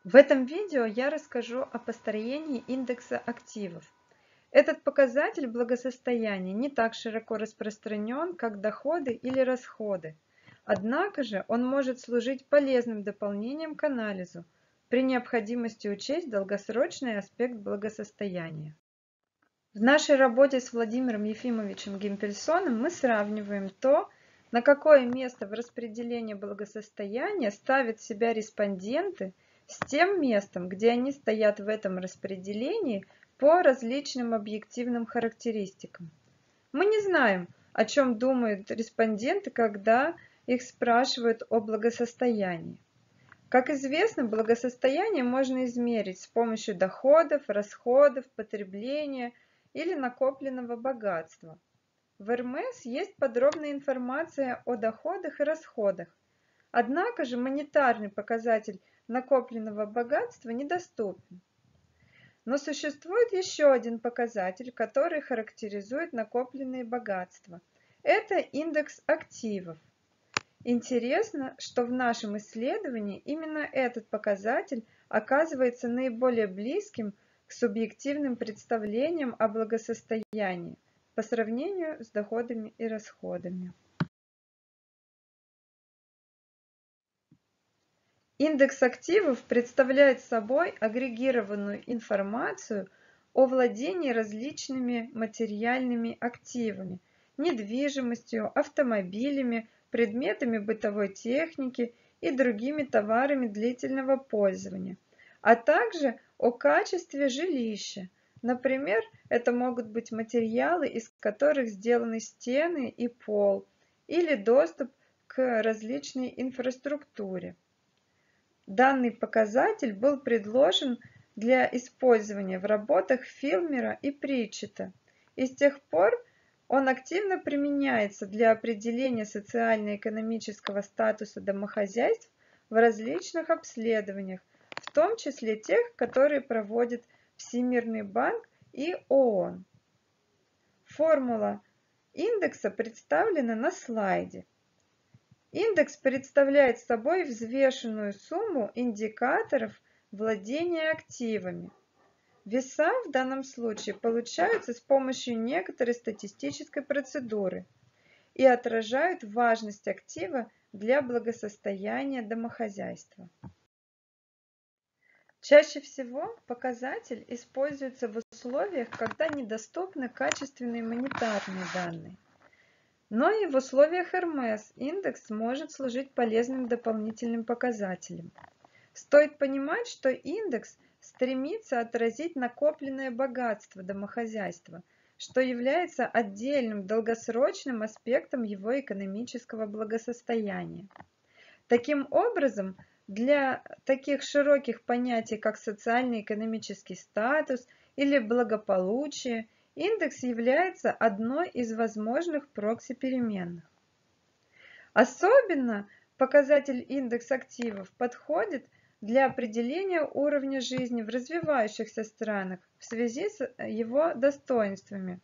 В этом видео я расскажу о построении индекса активов. Этот показатель благосостояния не так широко распространен, как доходы или расходы. Однако же он может служить полезным дополнением к анализу при необходимости учесть долгосрочный аспект благосостояния. В нашей работе с Владимиром Ефимовичем Гимпельсоном мы сравниваем то, на какое место в распределении благосостояния ставят себя респонденты, с тем местом, где они стоят в этом распределении по различным объективным характеристикам. Мы не знаем, о чем думают респонденты, когда их спрашивают о благосостоянии. Как известно, благосостояние можно измерить с помощью доходов, расходов, потребления или накопленного богатства. В РМС есть подробная информация о доходах и расходах. Однако же монетарный показатель накопленного богатства недоступен. Но существует еще один показатель, который характеризует накопленные богатства. Это индекс активов. Интересно, что в нашем исследовании именно этот показатель оказывается наиболее близким к субъективным представлениям о благосостоянии по сравнению с доходами и расходами. Индекс активов представляет собой агрегированную информацию о владении различными материальными активами, недвижимостью, автомобилями, предметами бытовой техники и другими товарами длительного пользования, а также о качестве жилища. Например, это могут быть материалы, из которых сделаны стены и пол, или доступ к различной инфраструктуре. Данный показатель был предложен для использования в работах Филмера и Притчета, и с тех пор он активно применяется для определения социально-экономического статуса домохозяйств в различных обследованиях, в том числе тех, которые проводит Всемирный банк и ООН. Формула индекса представлена на слайде. Индекс представляет собой взвешенную сумму индикаторов владения активами. Веса в данном случае получаются с помощью некоторой статистической процедуры и отражают важность актива для благосостояния домохозяйства. Чаще всего показатель используется в условиях, когда недоступны качественные монетарные данные. Но и в условиях РМС индекс может служить полезным дополнительным показателем. Стоит понимать, что индекс стремится отразить накопленное богатство домохозяйства, что является отдельным долгосрочным аспектом его экономического благосостояния. Таким образом, для таких широких понятий, как социально-экономический статус или благополучие, индекс является одной из возможных прокси-переменных. Особенно показатель индекс активов подходит для определения уровня жизни в развивающихся странах в связи с его достоинствами.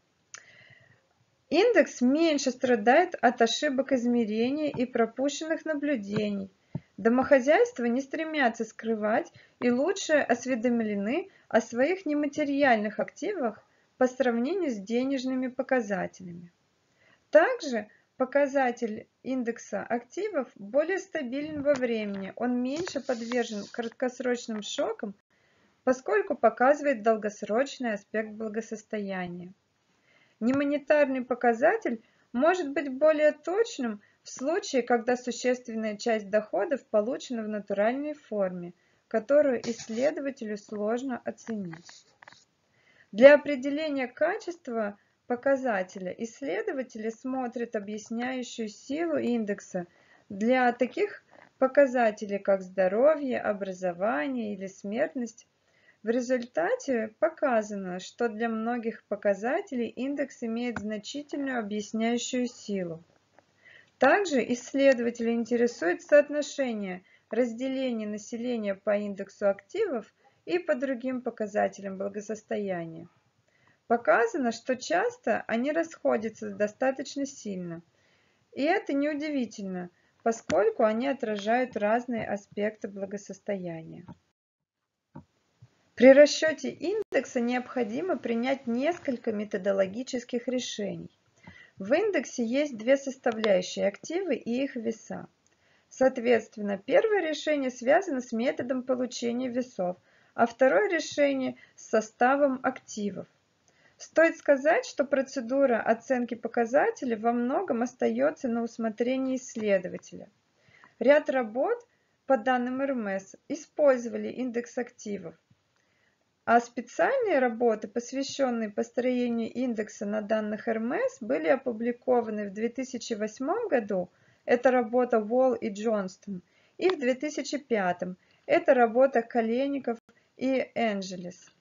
Индекс меньше страдает от ошибок измерения и пропущенных наблюдений. Домохозяйства не стремятся скрывать и лучше осведомлены о своих нематериальных активах по сравнению с денежными показателями. Также показатель индекса активов более стабилен во времени, он меньше подвержен краткосрочным шокам, поскольку показывает долгосрочный аспект благосостояния. Немонетарный показатель может быть более точным в случае, когда существенная часть доходов получена в натуральной форме, которую исследователю сложно оценить. Для определения качества показателя исследователи смотрят объясняющую силу индекса для таких показателей, как здоровье, образование или смертность. В результате показано, что для многих показателей индекс имеет значительную объясняющую силу. Также исследователи интересует соотношение разделения населения по индексу активов и по другим показателям благосостояния. Показано, что часто они расходятся достаточно сильно. И это неудивительно, поскольку они отражают разные аспекты благосостояния. При расчете индекса необходимо принять несколько методологических решений. В индексе есть две составляющие – активы и их веса. Соответственно, первое решение связано с методом получения весов, а второе решение с составом активов. Стоит сказать, что процедура оценки показателей во многом остается на усмотрении исследователя. Ряд работ по данным РМС использовали индекс активов, а специальные работы, посвященные построению индекса на данных РМС, были опубликованы в 2008 году, это работа Wall и Johnston, и в 2005, это работа Коленников и Энджелес.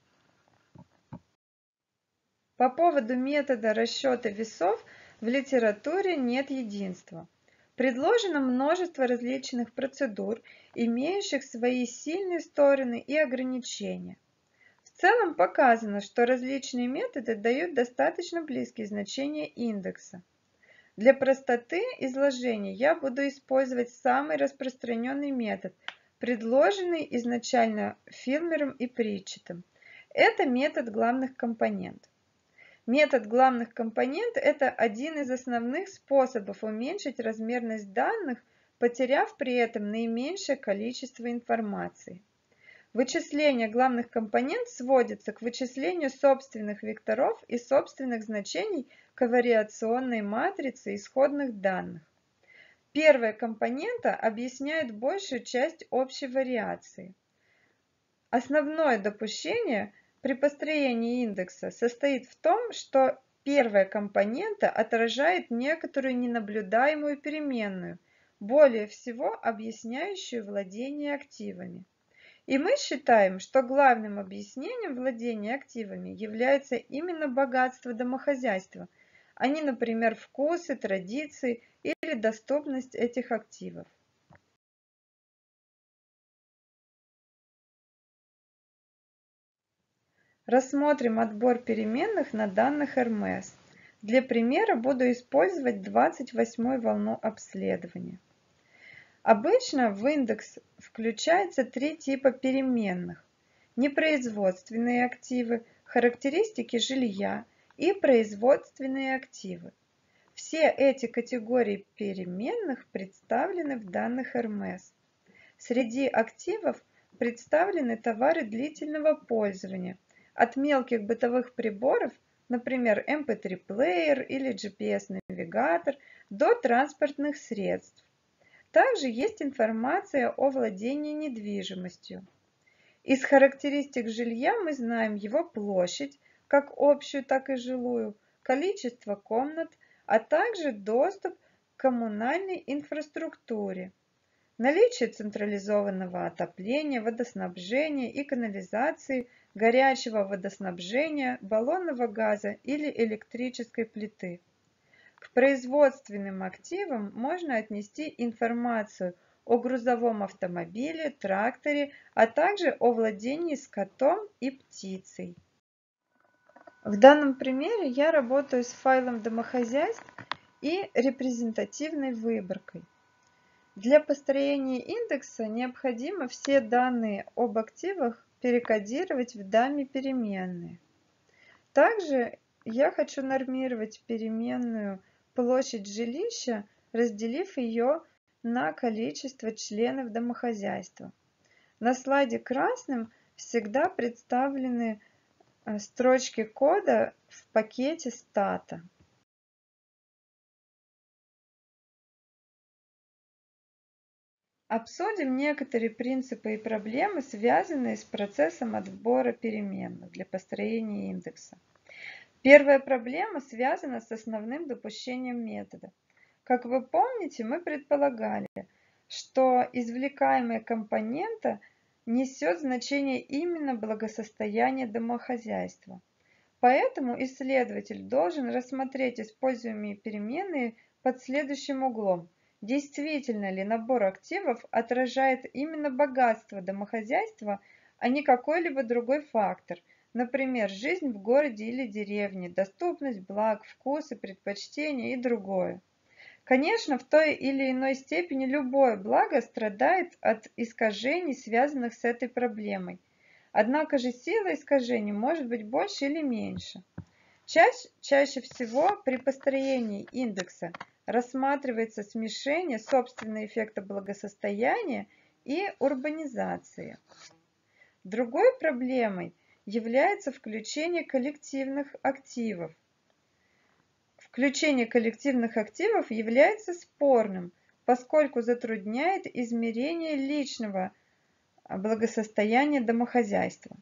По поводу метода расчета весов в литературе нет единства. Предложено множество различных процедур, имеющих свои сильные стороны и ограничения. В целом показано, что различные методы дают достаточно близкие значения индекса. Для простоты изложения я буду использовать самый распространенный метод, предложенный изначально Филмером и Притчетом. Это метод главных компонентов. Метод главных компонентов – это один из основных способов уменьшить размерность данных, потеряв при этом наименьшее количество информации. Вычисление главных компонентов сводится к вычислению собственных векторов и собственных значений ковариационной матрицы исходных данных. Первая компонента объясняет большую часть общей вариации. Основное допущение при построении индекса состоит в том, что первая компонента отражает некоторую ненаблюдаемую переменную, более всего объясняющую владение активами. И мы считаем, что главным объяснением владения активами является именно богатство домохозяйства, а не, например, вкусы, традиции или доступность этих активов. Рассмотрим отбор переменных на данных РМС. Для примера буду использовать 28-ю волну обследования. Обычно в индекс включается три типа переменных: непроизводственные активы, характеристики жилья и производственные активы. Все эти категории переменных представлены в данных РМС. Среди активов представлены товары длительного пользования, от мелких бытовых приборов, например, MP3-плеер или GPS-навигатор, до транспортных средств. Также есть информация о владении недвижимостью. Из характеристик жилья мы знаем его площадь, как общую, так и жилую, количество комнат, а также доступ к коммунальной инфраструктуре, наличие централизованного отопления, водоснабжения и канализации, горячего водоснабжения, баллонного газа или электрической плиты. К производственным активам можно отнести информацию о грузовом автомобиле, тракторе, а также о владении скотом и птицей. В данном примере я работаю с файлом домохозяйств и репрезентативной выборкой. Для построения индекса необходимо все данные об активах перекодировать в даме переменные. Также я хочу нормировать переменную площадь жилища, разделив ее на количество членов домохозяйства. На слайде красным всегда представлены строчки кода в пакете стата. Обсудим некоторые принципы и проблемы, связанные с процессом отбора переменных для построения индекса. Первая проблема связана с основным допущением метода. Как вы помните, мы предполагали, что извлекаемая компонента несет значение именно благосостояния домохозяйства. Поэтому исследователь должен рассмотреть используемые переменные под следующим углом. Действительно ли набор активов отражает именно богатство домохозяйства, а не какой-либо другой фактор, например, жизнь в городе или деревне, доступность благ, вкусы, предпочтения и другое. Конечно, в той или иной степени любое благо страдает от искажений, связанных с этой проблемой. Однако же сила искажений может быть больше или меньше. Чаще всего при построении индекса рассматривается смешение собственного эффекта благосостояния и урбанизации. Другой проблемой является включение коллективных активов. Включение коллективных активов является спорным, поскольку затрудняет измерение личного благосостояния домохозяйства.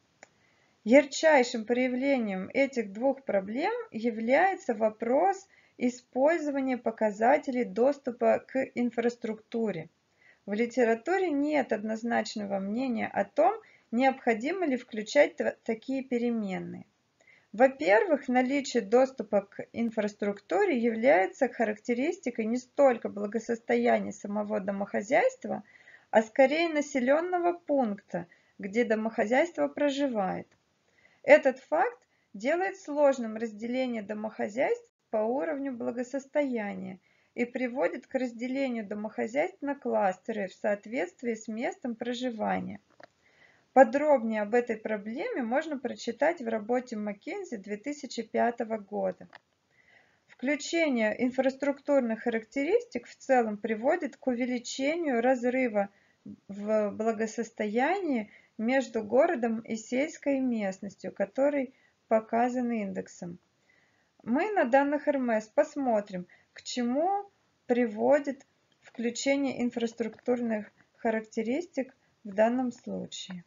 Ярчайшим проявлением этих двух проблем является вопрос использования показателей доступа к инфраструктуре. В литературе нет однозначного мнения о том, необходимо ли включать такие переменные. Во-первых, наличие доступа к инфраструктуре является характеристикой не столько благосостояния самого домохозяйства, а скорее населенного пункта, где домохозяйство проживает. Этот факт делает сложным разделение домохозяйств по уровню благосостояния и приводит к разделению домохозяйств на кластеры в соответствии с местом проживания. Подробнее об этой проблеме можно прочитать в работе Маккензи 2005 года. Включение инфраструктурных характеристик в целом приводит к увеличению разрыва в благосостоянии между городом и сельской местностью, который показан индексом. Мы на данных РМС посмотрим, к чему приводит включение инфраструктурных характеристик в данном случае.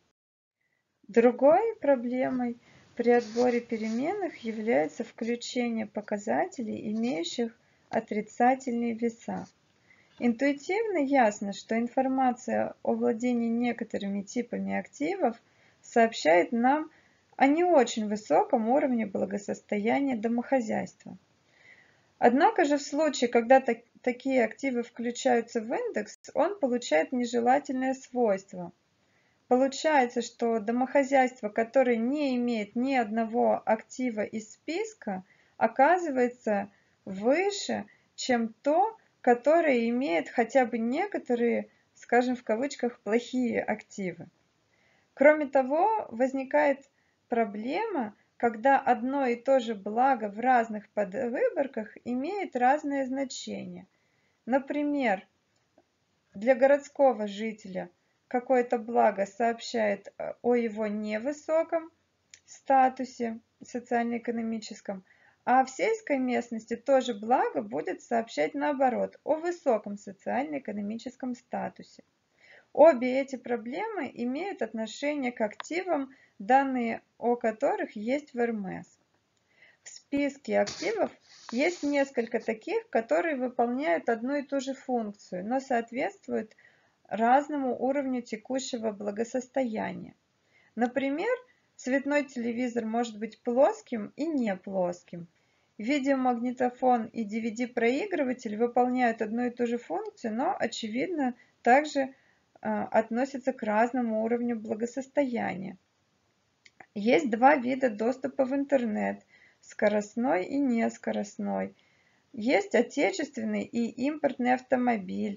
Другой проблемой при отборе переменных является включение показателей, имеющих отрицательные веса. Интуитивно ясно, что информация о владении некоторыми типами активов сообщает нам о не очень высоком уровне благосостояния домохозяйства. Однако же в случае, когда такие активы включаются в индекс, он получает нежелательное свойство. Получается, что домохозяйство, которое не имеет ни одного актива из списка, оказывается выше, чем то, которое имеет хотя бы некоторые, скажем в кавычках, плохие активы. Кроме того, возникает проблема, когда одно и то же благо в разных подвыборках имеет разное значение. Например, для городского жителя какое-то благо сообщает о его невысоком статусе социально-экономическом, а в сельской местности тоже благо будет сообщать наоборот о высоком социально-экономическом статусе. Обе эти проблемы имеют отношение к активам, данные о которых есть в РМС. В списке активов есть несколько таких, которые выполняют одну и ту же функцию, но соответствуют разному уровню текущего благосостояния. Например, цветной телевизор может быть плоским и не плоским. Видеомагнитофон и DVD-проигрыватель выполняют одну и ту же функцию, но, очевидно, также относятся к разному уровню благосостояния. Есть два вида доступа в интернет – скоростной и нескоростной. Есть отечественный и импортный автомобиль.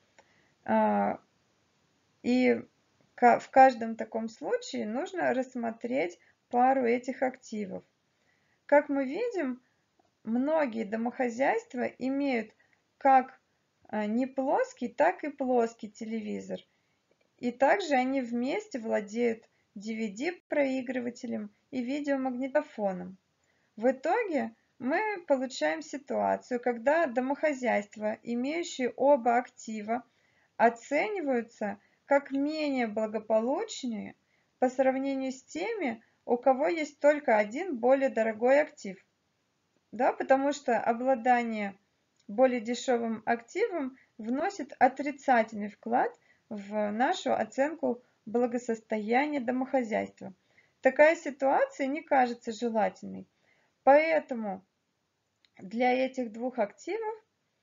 И в каждом таком случае нужно рассмотреть пару этих активов. Как мы видим, многие домохозяйства имеют как не плоский, так и плоский телевизор. И также они вместе владеют DVD-проигрывателем и видеомагнитофоном. В итоге мы получаем ситуацию, когда домохозяйства, имеющие оба актива, оцениваются как менее благополучные по сравнению с теми, у кого есть только один более дорогой актив. Да, потому что обладание более дешевым активом вносит отрицательный вклад в нашу оценку благосостояния домохозяйства. Такая ситуация не кажется желательной. Поэтому для этих двух активов,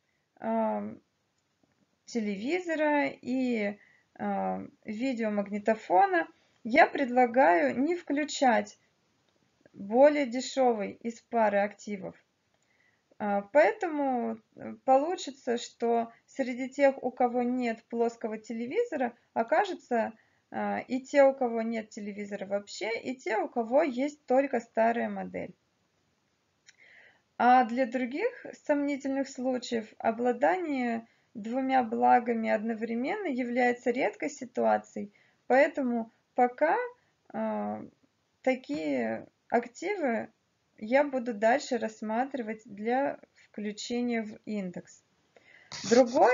телевизора и видеомагнитофона, я предлагаю не включать более дешевый из пары активов. Поэтому получится, что среди тех, у кого нет плоского телевизора, окажется и те, у кого нет телевизора вообще, и те, у кого есть только старая модель. А для других сомнительных случаев обладание двумя благами одновременно является редкой ситуацией, поэтому пока такие активы я буду дальше рассматривать для включения в индекс. Другим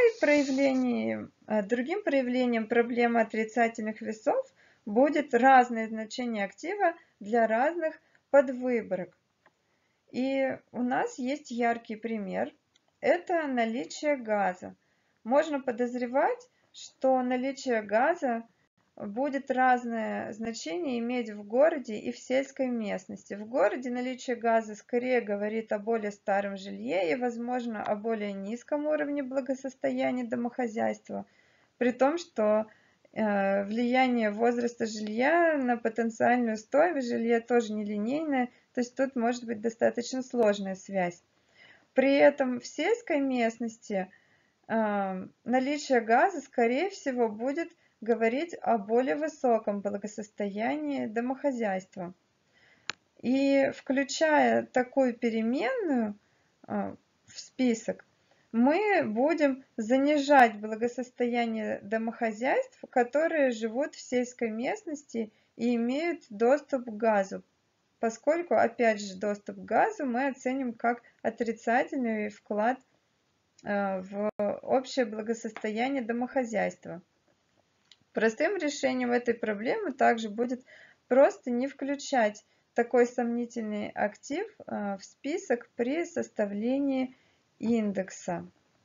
проявлением проблемы отрицательных весов будет разное значение актива для разных подвыборок. И у нас есть яркий пример. Это наличие газа. Можно подозревать, что наличие газа будет разное значение иметь в городе и в сельской местности. В городе наличие газа скорее говорит о более старом жилье и, возможно, о более низком уровне благосостояния домохозяйства, при том, что влияние возраста жилья на потенциальную стоимость жилья тоже нелинейное, то есть тут может быть достаточно сложная связь. При этом в сельской местности наличие газа, скорее всего, будет говорить о более высоком благосостоянии домохозяйства. И включая такую переменную в список, мы будем занижать благосостояние домохозяйств, которые живут в сельской местности и имеют доступ к газу, поскольку, опять же, доступ к газу мы оценим как отрицательный вклад в общее благосостояние домохозяйства. Простым решением этой проблемы также будет просто не включать такой сомнительный актив в список при составлении индекса.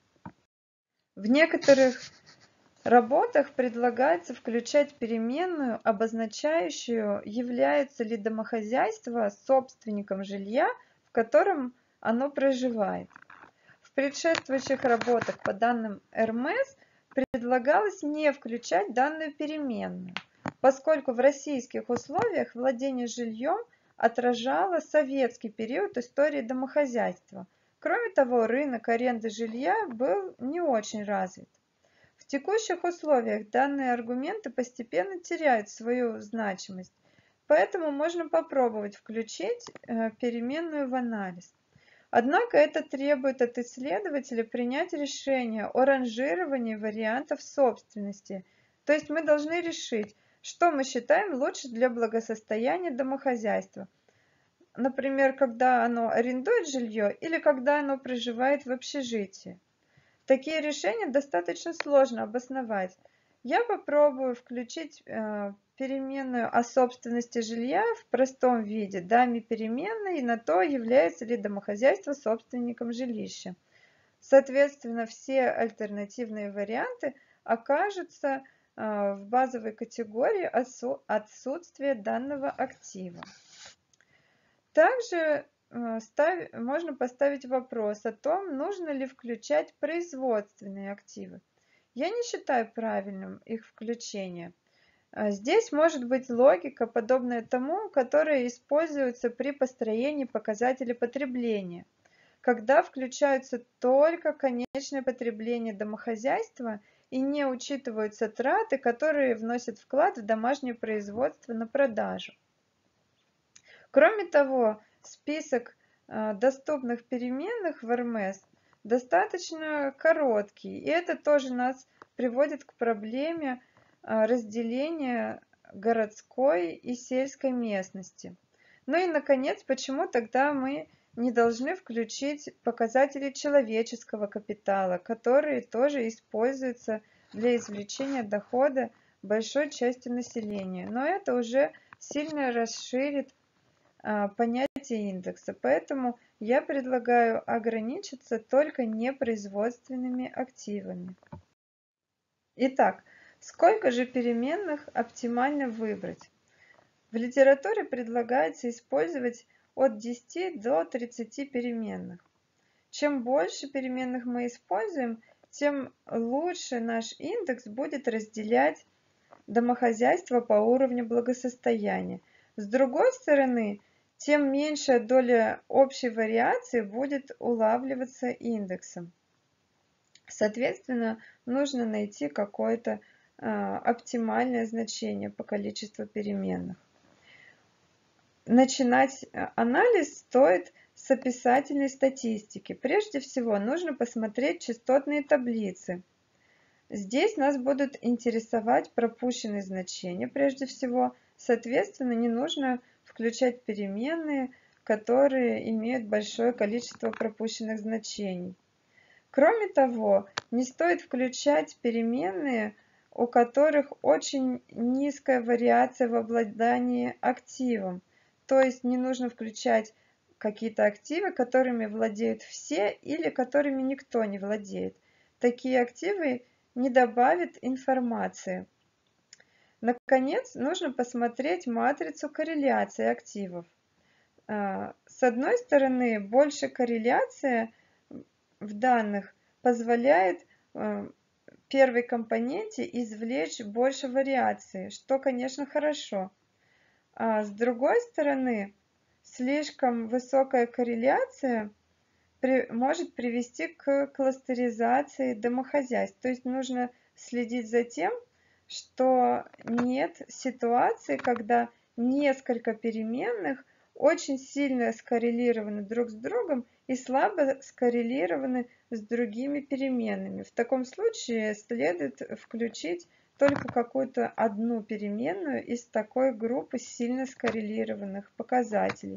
В некоторых работах предлагается включать переменную, обозначающую, является ли домохозяйство собственником жилья, в котором оно проживает. В предшествующих работах по данным РМС предлагалось не включать данную переменную, поскольку в российских условиях владение жильем отражало советский период истории домохозяйства. Кроме того, рынок аренды жилья был не очень развит. В текущих условиях данные аргументы постепенно теряют свою значимость, поэтому можно попробовать включить переменную в анализ. Однако это требует от исследователя принять решение о ранжировании вариантов собственности, то есть мы должны решить, что мы считаем лучше для благосостояния домохозяйства. Например, когда оно арендует жилье или когда оно проживает в общежитии. Такие решения достаточно сложно обосновать. Я попробую включить переменную о собственности жилья в простом виде, даме переменной на то, является ли домохозяйство собственником жилища. Соответственно, все альтернативные варианты окажутся в базовой категории отсутствия данного актива. Также можно поставить вопрос о том, нужно ли включать производственные активы. Я не считаю правильным их включение. Здесь может быть логика, подобная тому, которая используется при построении показателей потребления, когда включаются только конечное потребление домохозяйства и не учитываются траты, которые вносят вклад в домашнее производство на продажу. Кроме того, список доступных переменных в РМС достаточно короткий, и это тоже нас приводит к проблеме разделения городской и сельской местности. Ну и, наконец, почему тогда мы не должны включить показатели человеческого капитала, которые тоже используются для извлечения дохода большой части населения. Но это уже сильно расширит понятие индекса, поэтому я предлагаю ограничиться только непроизводственными активами. Итак, сколько же переменных оптимально выбрать? В литературе предлагается использовать от 10 до 30 переменных. Чем больше переменных мы используем, тем лучше наш индекс будет разделять домохозяйство по уровню благосостояния. С другой стороны, тем меньшая доля общей вариации будет улавливаться индексом. Соответственно, нужно найти какое-то оптимальное значение по количеству переменных. Начинать анализ стоит с описательной статистики. Прежде всего нужно посмотреть частотные таблицы. Здесь нас будут интересовать пропущенные значения прежде всего. Соответственно, не нужно включать переменные, которые имеют большое количество пропущенных значений. Кроме того, не стоит включать переменные, у которых очень низкая вариация в обладании активом. То есть не нужно включать какие-то активы, которыми владеют все или которыми никто не владеет. Такие активы не добавят информации. Наконец, нужно посмотреть матрицу корреляции активов. С одной стороны, больше корреляция в данных позволяет первой компоненте извлечь больше вариации, что, конечно, хорошо. А с другой стороны, слишком высокая корреляция может привести к кластеризации домохозяйств. То есть нужно следить за тем, что нет ситуации, когда несколько переменных очень сильно скоррелированы друг с другом и слабо скоррелированы с другими переменными. В таком случае следует включить только какую-то одну переменную из такой группы сильно скоррелированных показателей.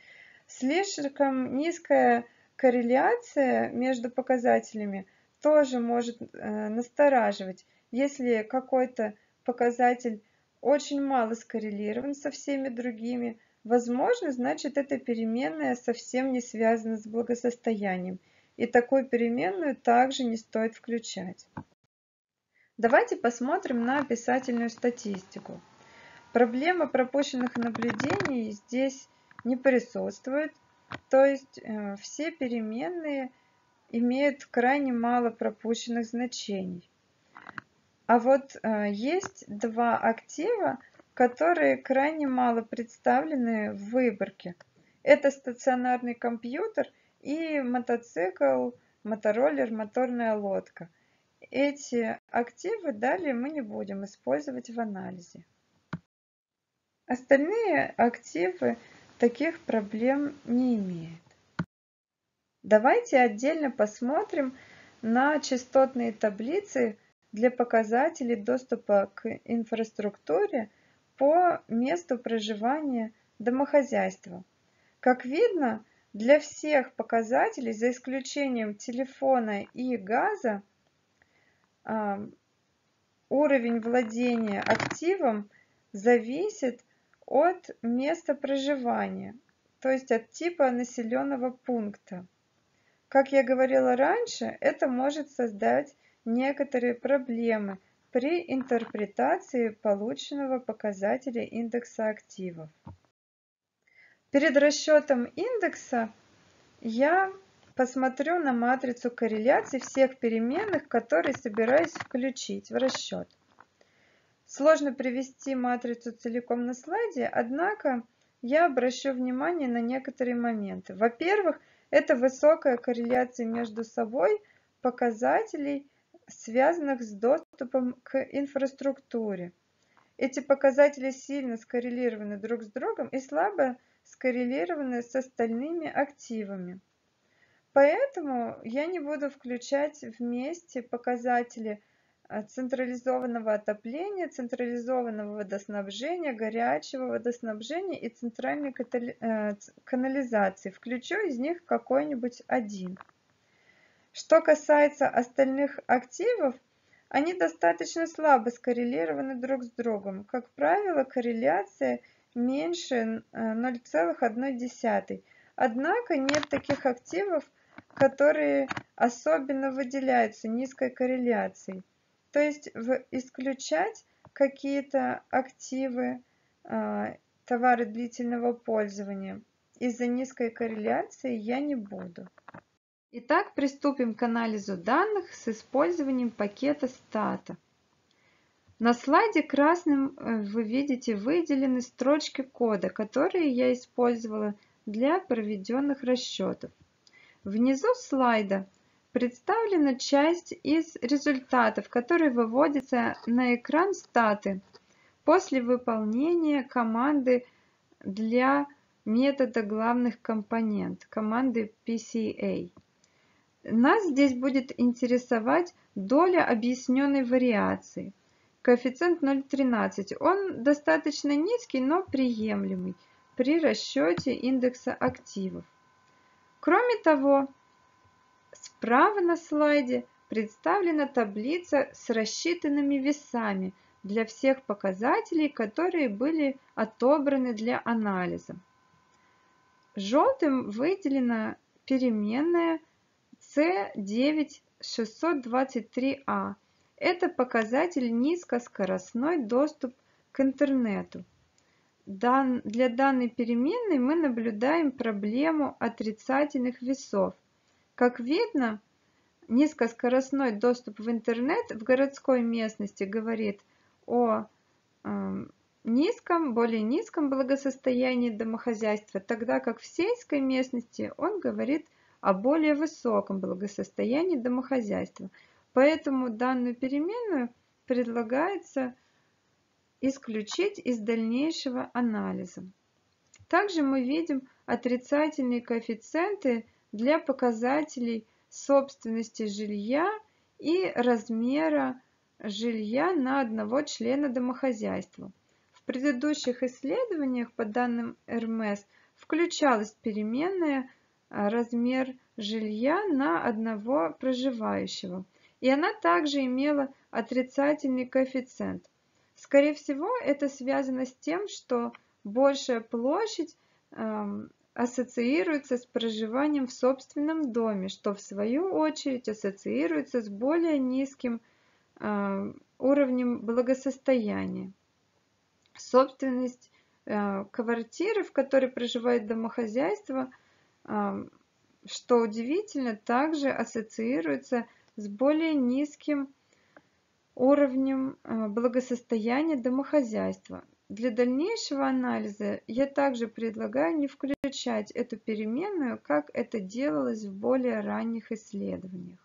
Слишком низкая корреляция между показателями тоже может настораживать. Если какой-то показатель очень мало скоррелирован со всеми другими, возможно, значит, эта переменная совсем не связана с благосостоянием, и такую переменную также не стоит включать. Давайте посмотрим на описательную статистику. Проблема пропущенных наблюдений здесь не присутствует, то есть все переменные имеют крайне мало пропущенных значений. А вот есть два актива, которые крайне мало представлены в выборке. Это стационарный компьютер и мотоцикл, мотороллер, моторная лодка. Эти активы далее мы не будем использовать в анализе. Остальные активы таких проблем не имеют. Давайте отдельно посмотрим на частотные таблицы для показателей доступа к инфраструктуре по месту проживания домохозяйства. Как видно, для всех показателей, за исключением телефона и газа, уровень владения активом зависит от места проживания, то есть от типа населенного пункта. Как я говорила раньше, это может создать некоторые проблемы при интерпретации полученного показателя индекса активов. Перед расчетом индекса я посмотрю на матрицу корреляции всех переменных, которые собираюсь включить в расчет. Сложно привести матрицу целиком на слайде, однако я обращу внимание на некоторые моменты. Во-первых, это высокая корреляция между собой показателей, связанных с доступом к инфраструктуре. Эти показатели сильно скоррелированы друг с другом и слабо скоррелированы с остальными активами. Поэтому я не буду включать вместе показатели централизованного отопления, централизованного водоснабжения, горячего водоснабжения и центральной канализации. Включу из них какой-нибудь один. Что касается остальных активов, они достаточно слабо скоррелированы друг с другом. Как правило, корреляция меньше 0,1. Однако нет таких активов, которые особенно выделяются низкой корреляцией. То есть исключать какие-то активы, товары длительного пользования из-за низкой корреляции я не буду. Итак, приступим к анализу данных с использованием пакета стата. На слайде красным вы видите выделены строчки кода, которые я использовала для проведенных расчетов. Внизу слайда представлена часть из результатов, которые выводятся на экран статы после выполнения команды для метода главных компонент, команды PCA. Нас здесь будет интересовать доля объясненной вариации. Коэффициент 0,13. Он достаточно низкий, но приемлемый при расчете индекса активов. Кроме того, справа на слайде представлена таблица с рассчитанными весами для всех показателей, которые были отобраны для анализа. Желтым выделена переменная C9623A. Это показатель низкоскоростной доступ к интернету. Для данной переменной мы наблюдаем проблему отрицательных весов. Как видно, низкоскоростной доступ в интернет в городской местности говорит о более низком благосостоянии домохозяйства, тогда как в сельской местности он говорит о более высоком благосостоянии домохозяйства. Поэтому данную переменную предлагается исключить из дальнейшего анализа. Также мы видим отрицательные коэффициенты для показателей собственности жилья и размера жилья на одного члена домохозяйства. В предыдущих исследованиях по данным РМС включалась переменная размер жилья на одного проживающего, и она также имела отрицательный коэффициент. Скорее всего, это связано с тем, что большая площадь ассоциируется с проживанием в собственном доме, что в свою очередь ассоциируется с более низким уровнем благосостояния. Собственность квартиры, в которой проживает домохозяйство, что удивительно, также ассоциируется с более низким уровнем благосостояния домохозяйства. Для дальнейшего анализа я также предлагаю не включать эту переменную, как это делалось в более ранних исследованиях.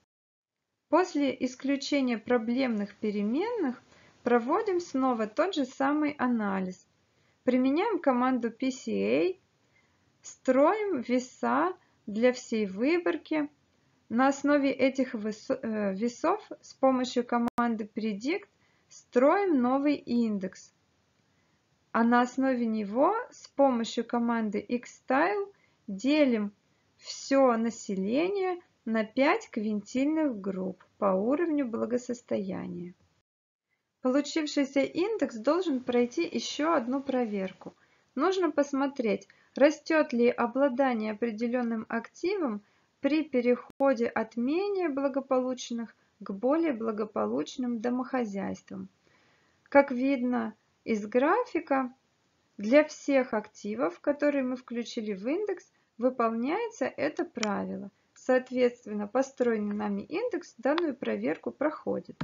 После исключения проблемных переменных проводим снова тот же самый анализ. Применяем команду PCA, строим веса для всей выборки. На основе этих весов с помощью команды Predict строим новый индекс. А на основе него с помощью команды Xstyle делим все население на 5 квинтильных групп по уровню благосостояния. Получившийся индекс должен пройти еще одну проверку. Нужно посмотреть, растет ли обладание определенным активом при переходе от менее благополучных к более благополучным домохозяйствам. Как видно из графика, для всех активов, которые мы включили в индекс, выполняется это правило. Соответственно, построенный нами индекс данную проверку проходит.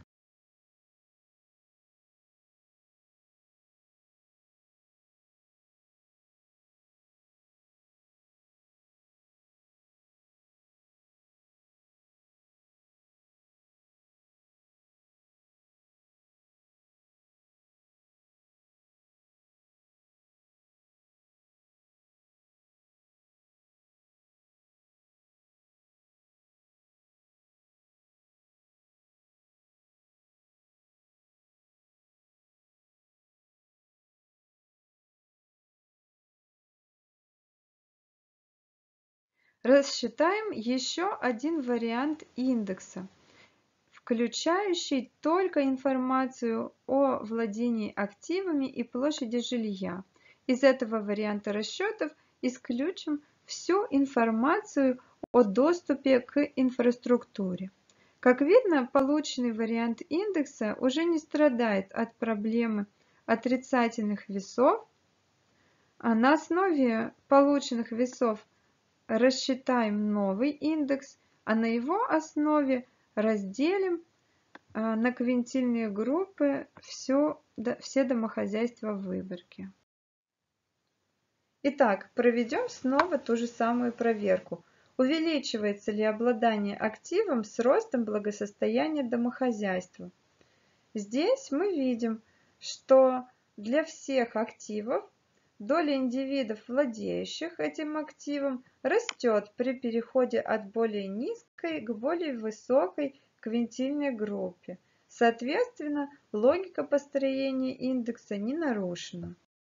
Рассчитаем еще один вариант индекса, включающий только информацию о владении активами и площади жилья. Из этого варианта расчетов исключим всю информацию о доступе к инфраструктуре. Как видно, полученный вариант индекса уже не страдает от проблемы отрицательных весов, а на основе полученных весов рассчитаем новый индекс, а на его основе разделим на квинтильные группы все домохозяйства в выборке. Итак, проведем снова ту же самую проверку. увеличивается ли обладание активом с ростом благосостояния домохозяйства. Здесь мы видим, что для всех активов доля индивидов, владеющих этим активом, растет при переходе от более низкой к более высокой квинтильной группе. Соответственно, логика построения индекса не нарушена.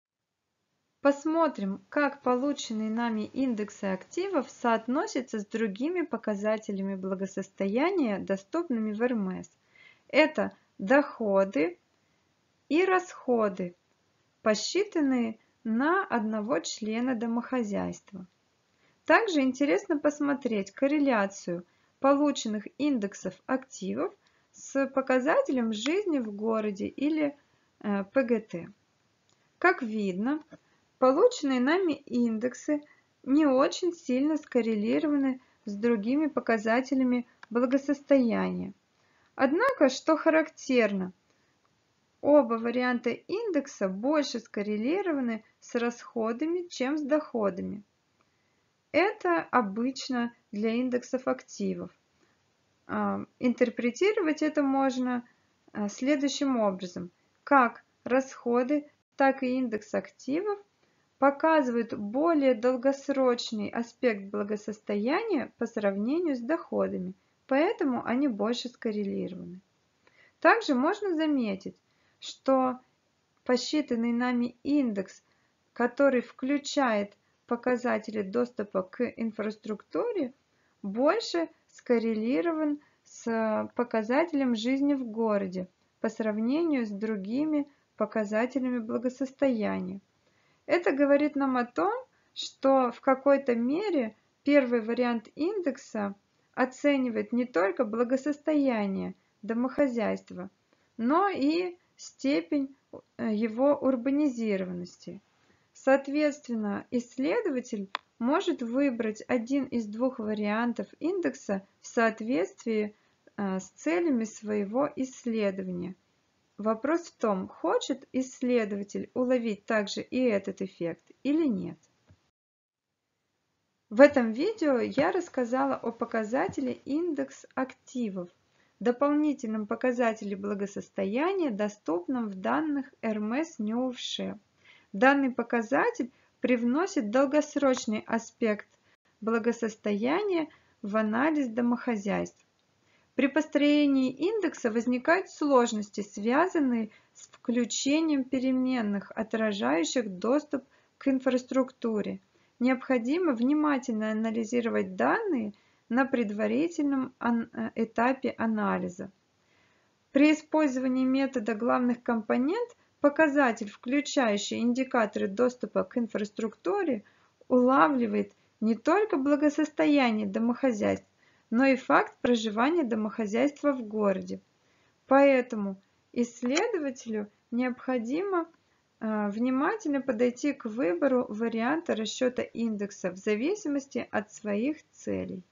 Посмотрим, как полученные нами индексы активов соотносятся с другими показателями благосостояния, доступными в РМС. Это доходы и расходы, посчитанные на одного члена домохозяйства. Также интересно посмотреть корреляцию полученных индексов активов с показателем жизни в городе или ПГТ. Как видно, полученные нами индексы не очень сильно скоррелированы с другими показателями благосостояния. Однако, что характерно, оба варианта индекса больше скоррелированы с расходами, чем с доходами. Это обычно для индексов активов. Интерпретировать это можно следующим образом. Как расходы, так и индекс активов показывают более долгосрочный аспект благосостояния по сравнению с доходами, поэтому они больше скоррелированы. Также можно заметить, что посчитанный нами индекс, который включает показатели доступа к инфраструктуре, больше скоррелирован с показателем жизни в городе по сравнению с другими показателями благосостояния. Это говорит нам о том, что в какой-то мере первый вариант индекса оценивает не только благосостояние домохозяйства, но и степень его урбанизированности. Соответственно, исследователь может выбрать один из двух вариантов индекса в соответствии с целями своего исследования. Вопрос в том, хочет исследователь уловить также и этот эффект или нет. В этом видео я рассказала о показателе индекс активов, дополнительном показателе благосостояния, доступном в данных РМС НЮФШ. Данный показатель привносит долгосрочный аспект благосостояния в анализ домохозяйств. При построении индекса возникают сложности, связанные с включением переменных, отражающих доступ к инфраструктуре. Необходимо внимательно анализировать данные на предварительном этапе анализа. При использовании метода главных компонент показатель, включающий индикаторы доступа к инфраструктуре, улавливает не только благосостояние домохозяйств, но и факт проживания домохозяйства в городе. Поэтому исследователю необходимо внимательно подойти к выбору варианта расчета индекса в зависимости от своих целей.